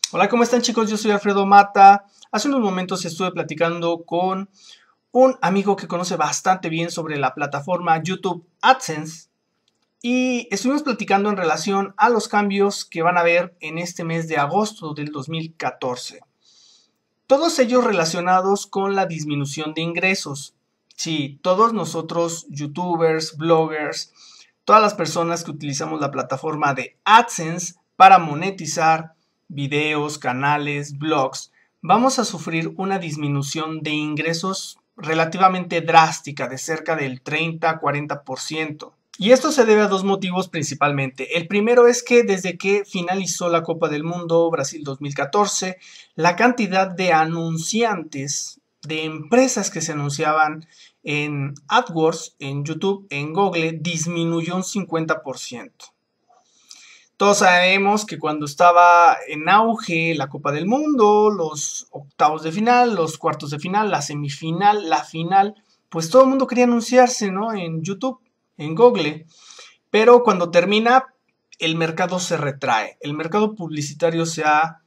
Hola, ¿cómo están chicos? Yo soy Alfredo Mata. Hace unos momentos estuve platicando con un amigo que conoce bastante bien sobre la plataforma YouTube AdSense y estuvimos platicando en relación a los cambios que van a haber en este mes de agosto del 2014. Todos ellos relacionados con la disminución de ingresos. Sí, todos nosotros, youtubers, bloggers, todas las personas que utilizamos la plataforma de AdSense para monetizar videos, canales, blogs, vamos a sufrir una disminución de ingresos relativamente drástica de cerca del 30-40%. Y esto se debe a dos motivos principalmente. El primero es que desde que finalizó la Copa del Mundo Brasil 2014, la cantidad de anunciantes, de empresas que se anunciaban en AdWords, en YouTube, en Google, disminuyó un 50%. Todos sabemos que cuando estaba en auge la Copa del Mundo, los octavos de final, los cuartos de final, la semifinal, la final, pues todo el mundo quería anunciarse, ¿no? En YouTube, en Google. Pero cuando termina, el mercado se retrae. El mercado publicitario se ha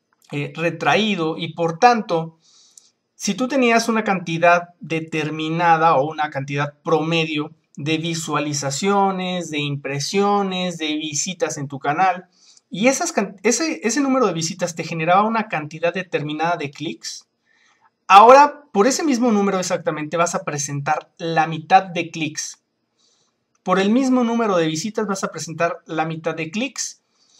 retraído y por tanto, si tú tenías una cantidad determinada o una cantidad promedio de visualizaciones, de impresiones, de visitas en tu canal, y ese número de visitas te generaba una cantidad determinada de clics, ahora por ese mismo número exactamente vas a presentar la mitad de clics. Por el mismo número de visitas vas a presentar la mitad de clics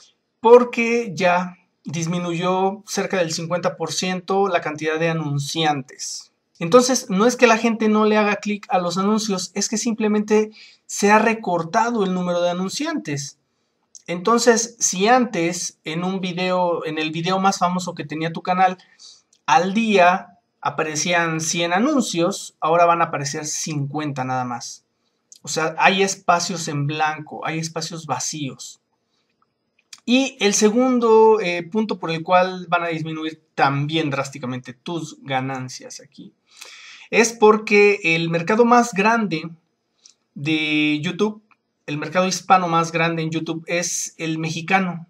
porque ya disminuyó cerca del 50% la cantidad de anunciantes. Entonces, no es que la gente no le haga clic a los anuncios, es que simplemente se ha recortado el número de anunciantes. Entonces, si antes en un video, en el video más famoso que tenía tu canal, al día aparecían 100 anuncios, ahora van a aparecer 50 nada más. O sea, hay espacios en blanco, hay espacios vacíos. Y el segundo punto por el cual van a disminuir también drásticamente tus ganancias aquí es porque el mercado más grande de YouTube, el mercado hispano más grande en YouTube es el mexicano.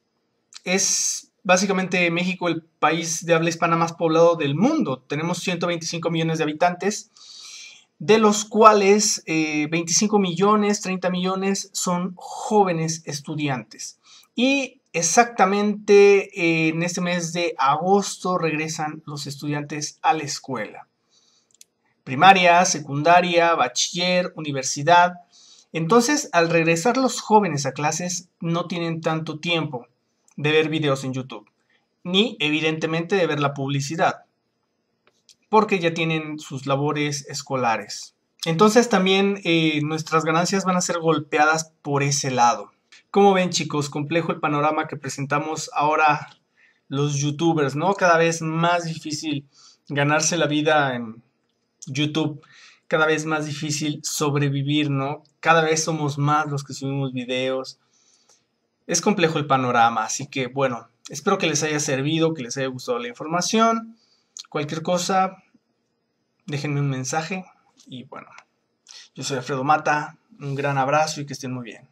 Es básicamente México el país de habla hispana más poblado del mundo. Tenemos 125 millones de habitantes, de los cuales 25 millones, 30 millones son jóvenes estudiantes. Y exactamente en este mes de agosto regresan los estudiantes a la escuela. Primaria, secundaria, bachiller, universidad. Entonces, al regresar los jóvenes a clases, no tienen tanto tiempo de ver videos en YouTube, ni evidentemente de ver la publicidad, porque ya tienen sus labores escolares. Entonces también nuestras ganancias van a ser golpeadas por ese lado. Como ven chicos, complejo el panorama que presentamos ahora los youtubers, ¿no? Cada vez más difícil ganarse la vida en YouTube, cada vez más difícil sobrevivir, ¿no? Cada vez somos más los que subimos videos. Es complejo el panorama, así que bueno, espero que les haya servido, que les haya gustado la información. Cualquier cosa, déjenme un mensaje y bueno, yo soy Alfredo Mata, un gran abrazo y que estén muy bien.